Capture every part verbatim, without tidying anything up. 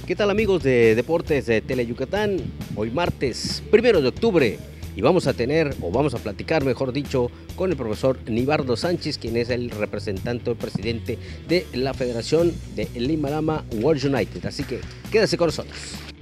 ¿Qué tal, amigos de Deportes de Tele Yucatán? Hoy martes, primero de octubre, y vamos a tener, o vamos a platicar, mejor dicho, con el profesor Nibardo Sánchez, quien es el representante o presidente de la Federación de Lima Lama World United. Así que quédese con nosotros.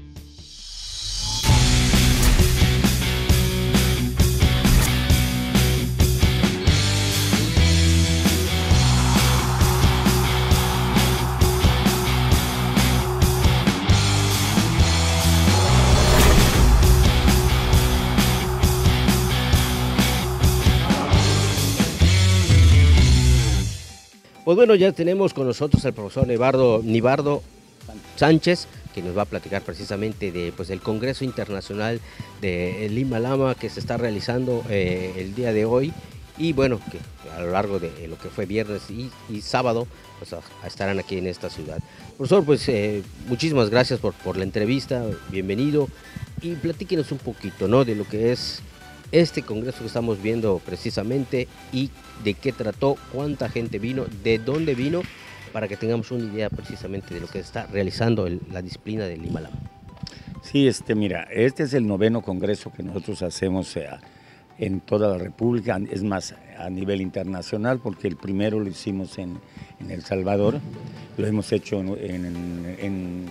Pues bueno, ya tenemos con nosotros al profesor Nibardo, Nibardo Sánchez, que nos va a platicar precisamente de pues, el Congreso Internacional de Lima Lama que se está realizando eh, el día de hoy. Y bueno, que a lo largo de lo que fue viernes y, y sábado, pues a, a estarán aquí en esta ciudad. Profesor, pues eh, muchísimas gracias por, por la entrevista, bienvenido. Y platíquenos un poquito, ¿no?, de lo que es este congreso que estamos viendo precisamente y de qué trató, cuánta gente vino, de dónde vino, para que tengamos una idea precisamente de lo que está realizando el, la disciplina del Lima Lama. Sí, este, mira, este es el noveno congreso que nosotros hacemos eh, en toda la República, es más, a nivel internacional, porque el primero lo hicimos en, en El Salvador, lo hemos hecho en, en, en,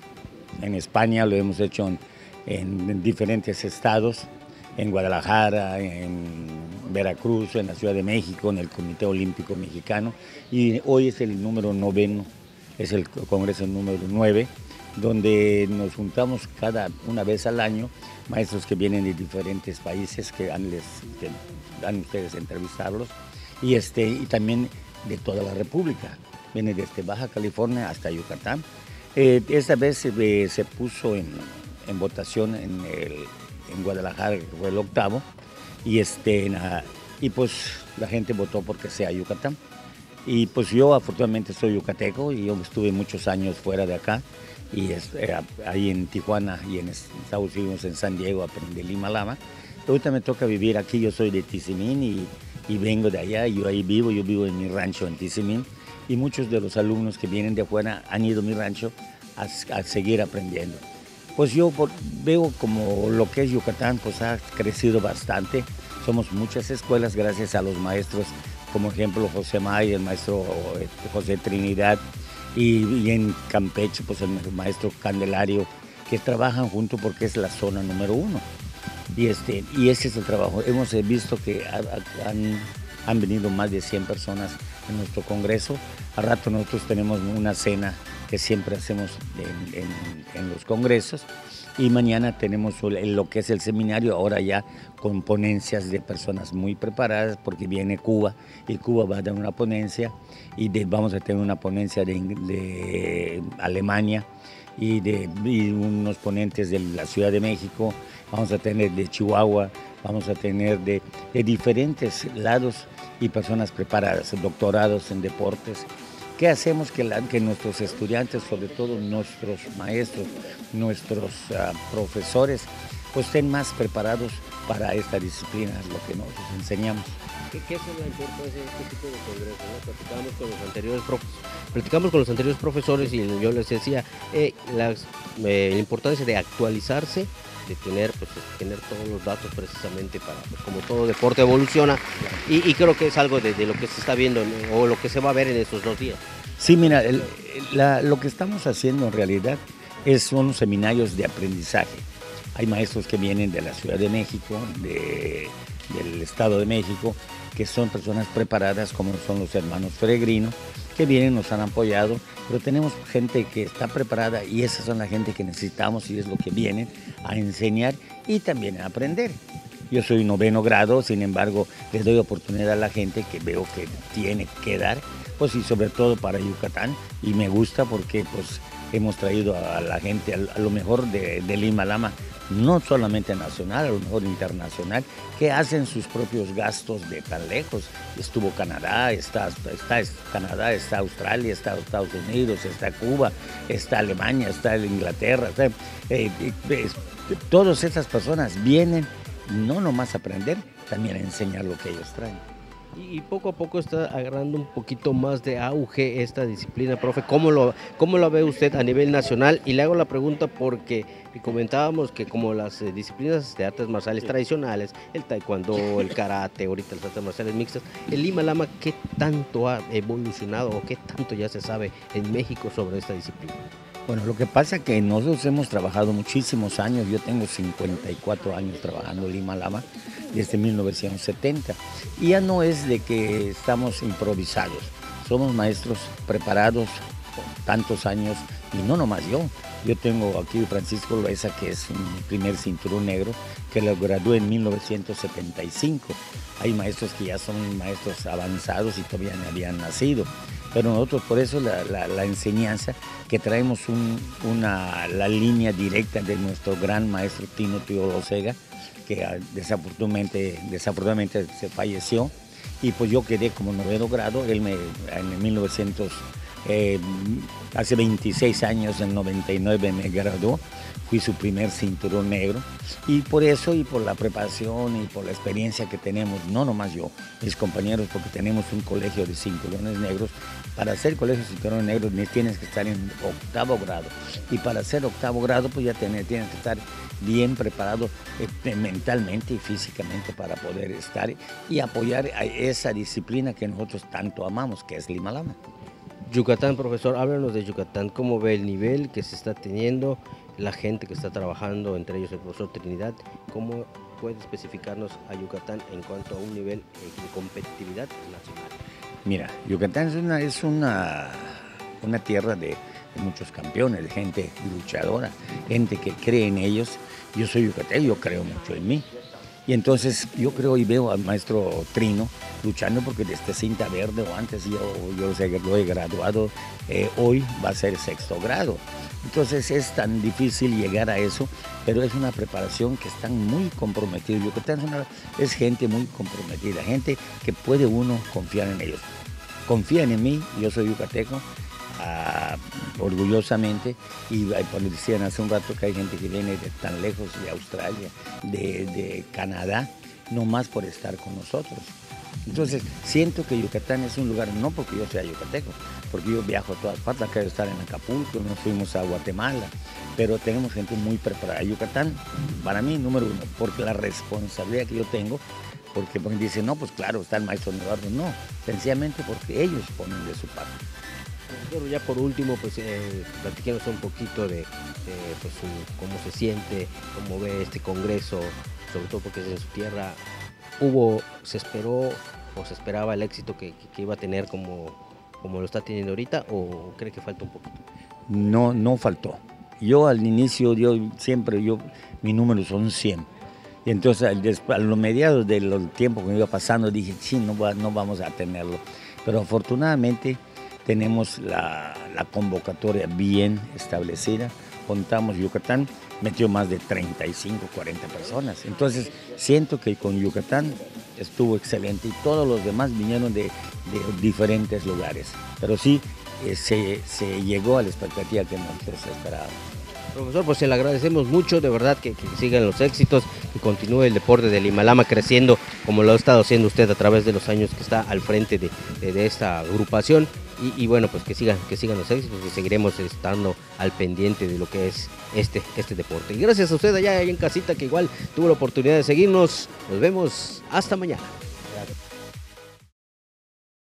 en España, lo hemos hecho en, en diferentes estados, en Guadalajara, en Veracruz, en la Ciudad de México, en el Comité Olímpico Mexicano, y hoy es el número noveno, es el congreso número nueve, donde nos juntamos cada una vez al año, maestros que vienen de diferentes países, que dan, les, que dan ustedes a entrevistarlos, y, este, y también de toda la República, viene desde Baja California hasta Yucatán. Eh, esta vez eh, se puso en, en votación en el en Guadalajara, que fue el octavo, y, este, y pues la gente votó porque sea Yucatán. Y pues yo afortunadamente soy yucateco y yo estuve muchos años fuera de acá, y es, eh, ahí en Tijuana y en Estados Unidos, en San Diego, aprendí Lima Lama. Ahorita me toca vivir aquí, yo soy de Tizimín y, y vengo de allá, yo ahí vivo, yo vivo en mi rancho en Tizimín, y muchos de los alumnos que vienen de afuera han ido a mi rancho a, a seguir aprendiendo. Pues yo veo como lo que es Yucatán, pues ha crecido bastante. Somos muchas escuelas gracias a los maestros, como ejemplo José May, el maestro José Trinidad, y, y en Campeche, pues el maestro Candelario, que trabajan juntos porque es la zona número uno. Y, este, y ese es el trabajo. Hemos visto que han, han venido más de cien personas en nuestro congreso. A rato nosotros tenemos una cena que siempre hacemos en, en, en los congresos, y mañana tenemos lo que es el seminario, ahora ya con ponencias de personas muy preparadas, porque viene Cuba y Cuba va a dar una ponencia, y de, vamos a tener una ponencia de, de Alemania y, de, y unos ponentes de la Ciudad de México, vamos a tener de Chihuahua, vamos a tener de, de diferentes lados, y personas preparadas, doctorados en deportes. ¿Qué hacemos que, la, que nuestros estudiantes, sobre todo nuestros maestros, nuestros uh, profesores, pues estén más preparados para esta disciplina, es lo que nosotros enseñamos? ¿Qué, qué es la importancia de este tipo de congresos, ¿no? Platicamos con los anteriores prof, platicamos con los anteriores profesores y yo les decía eh, la, eh, la importancia de actualizarse, de tener, pues, de tener todos los datos precisamente para, pues, como todo deporte evoluciona, y, y creo que es algo de, de lo que se está viendo, ¿no?, o lo que se va a ver en estos dos días. Sí, mira, el, la, lo que estamos haciendo en realidad es, son seminarios de aprendizaje. Hay maestros que vienen de la Ciudad de México, de, del Estado de México, que son personas preparadas, como son los hermanos Peregrino, que vienen, nos han apoyado, pero tenemos gente que está preparada, y esas son la gente que necesitamos, y es lo que vienen a enseñar y también a aprender. Yo soy noveno grado, sin embargo, les doy oportunidad a la gente que veo que tiene que dar, pues, y sobre todo para Yucatán, y me gusta porque pues hemos traído a la gente a lo mejor de, de Lima Lama, no solamente nacional, a lo mejor internacional, que hacen sus propios gastos de tan lejos. Estuvo Canadá, está, está, está Canadá, está Australia, está Estados Unidos, está Cuba, está Alemania, está Inglaterra. Está, eh, eh, todas esas personas vienen no nomás a aprender, también a enseñar lo que ellos traen. Y poco a poco está agarrando un poquito más de auge esta disciplina, profe. ¿Cómo lo, cómo lo ve usted a nivel nacional? Y le hago la pregunta porque comentábamos que como las eh, disciplinas de artes marciales tradicionales, el taekwondo, el karate, ahorita las artes marciales mixtas, el Lima Lama, ¿qué tanto ha evolucionado o qué tanto ya se sabe en México sobre esta disciplina? Bueno, lo que pasa es que nosotros hemos trabajado muchísimos años, yo tengo cincuenta y cuatro años trabajando en Lima Lama desde mil novecientos setenta, y ya no es de que estamos improvisados, somos maestros preparados por tantos años, y no nomás yo, yo tengo aquí Francisco Loaiza, que es mi primer cinturón negro, que lo gradué en mil novecientos setenta y cinco, hay maestros que ya son maestros avanzados y todavía no habían nacido. Pero nosotros por eso la, la, la enseñanza, que traemos un, una, la línea directa de nuestro gran maestro Tino Teodosega, que desafortunadamente, desafortunadamente se falleció, y pues yo quedé como noveno grado, él me, en mil novecientos, eh, hace veintiséis años, en noventa y nueve me graduó, fui su primer cinturón negro, y por eso y por la preparación y por la experiencia que tenemos, no nomás yo, mis compañeros, porque tenemos un colegio de cinturones negros. Para ser colegio de cinturones negros tienes que estar en octavo grado, y para ser octavo grado pues ya tienes, tienes que estar bien preparado eh, mentalmente y físicamente para poder estar y apoyar a esa disciplina que nosotros tanto amamos, que es Lima Lama. Yucatán, profesor, háblanos de Yucatán, ¿cómo ve el nivel que se está teniendo, la gente que está trabajando, entre ellos el profesor Trinidad? ¿Cómo puede especificarnos a Yucatán en cuanto a un nivel de competitividad nacional? Mira, Yucatán es una, es una, una tierra de, de muchos campeones, de gente luchadora, gente que cree en ellos. Yo soy yucateco, yo creo mucho en mí. Y entonces yo creo y veo al maestro Trino luchando, porque desde cinta verde o antes yo, yo lo he graduado, eh, hoy va a ser sexto grado. Entonces es tan difícil llegar a eso, pero es una preparación que están muy comprometidos. Yucatán es, una, es gente muy comprometida, gente que puede uno confiar en ellos. Confían en mí, yo soy yucateco, uh, orgullosamente, y por lo decían hace un rato que hay gente que viene de tan lejos, de Australia, de, de Canadá, no más por estar con nosotros. Entonces, siento que Yucatán es un lugar, no porque yo sea yucateco, porque yo viajo a todas partes, acabo de estar en Acapulco, nos fuimos a Guatemala, pero tenemos gente muy preparada. Yucatán, para mí, número uno, porque la responsabilidad que yo tengo, porque dicen, no, pues claro, está el maestro Eduardo, no, sencillamente porque ellos ponen de su parte. Pero ya por último, pues eh, platíquenos un poquito de, de pues, su, cómo se siente, cómo ve este congreso, sobre todo porque es en su tierra. ¿Hubo, se esperó o se esperaba el éxito que, que, que iba a tener como, como lo está teniendo ahorita, o cree que falta un poquito? No, no faltó. Yo al inicio, yo siempre, yo, mi número son cien. Y entonces a los mediados del tiempo que me iba pasando dije, sí, no, va, no vamos a tenerlo. Pero afortunadamente tenemos la, la convocatoria bien establecida. Contamos, Yucatán metió más de treinta y cinco, cuarenta personas. Entonces siento que con Yucatán estuvo excelente, y todos los demás vinieron de, de diferentes lugares. Pero sí, eh, se, se llegó a la expectativa que nosotros esperábamos. Profesor, pues se le agradecemos mucho, de verdad que, que sigan los éxitos, que continúe el deporte del Lima Lama creciendo como lo ha estado haciendo usted a través de los años que está al frente de, de, de esta agrupación, y, y bueno, pues que sigan, que sigan los éxitos, y seguiremos estando al pendiente de lo que es este, este deporte. Y gracias a usted allá, allá en casita, que igual tuvo la oportunidad de seguirnos. Nos vemos hasta mañana.